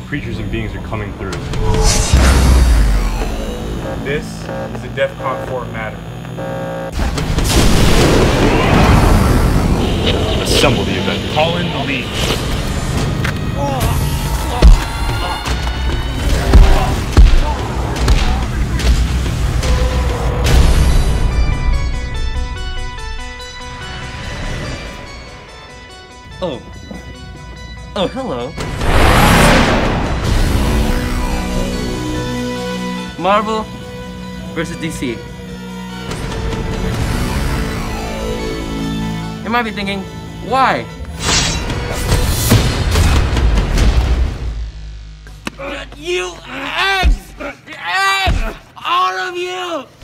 creatures and beings are coming through. This is a DEFCON 4 matter. Assemble the event. Call in the lead. Oh, hello. Marvel versus DC. You might be thinking, why? You eggs! All of you!